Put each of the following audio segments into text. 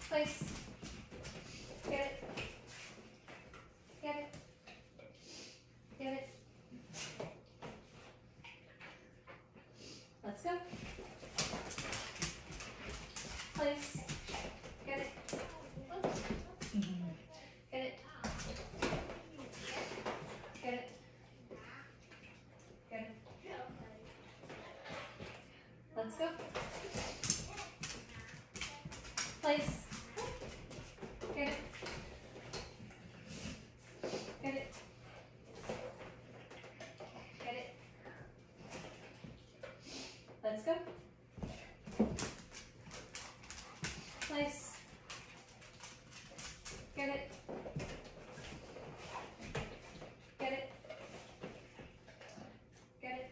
Place. Get it. Get it. Get it. Let's go. Place. Get it. Get it. Get it. Get it. Let's go. Place. Get it. Get it. Get it. Let's go. Place. Get it. Get it. Get it.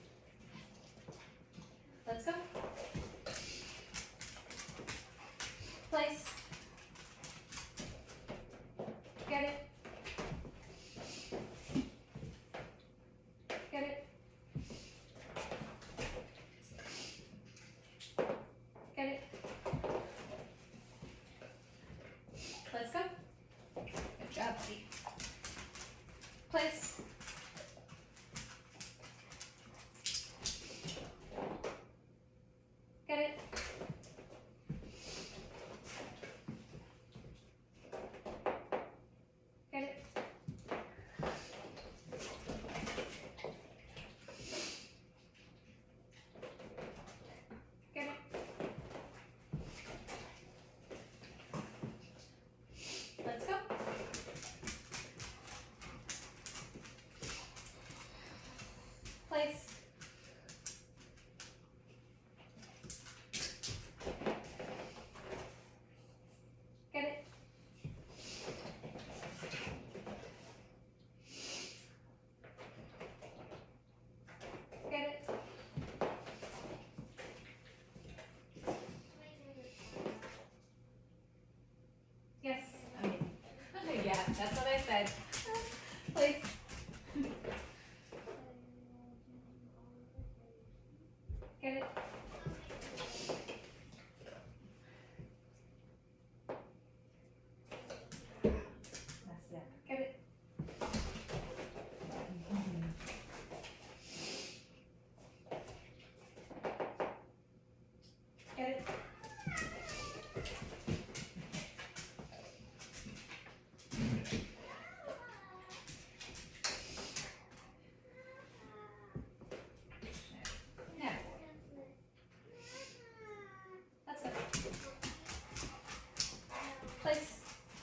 Let's go. Place. Get it. Get it. Get it. Let's go. Good job, buddy. Place. Get it. Get it. Get it. Let's go. Place. Get it. Get it. Yes. Yeah, that's what I said. Place. Get it. That's it. Get it. Get it. Yeah. That's it. Place.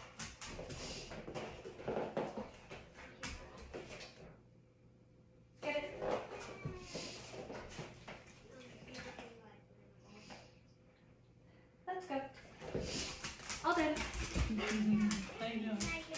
Get it. Let's go. All done. I know.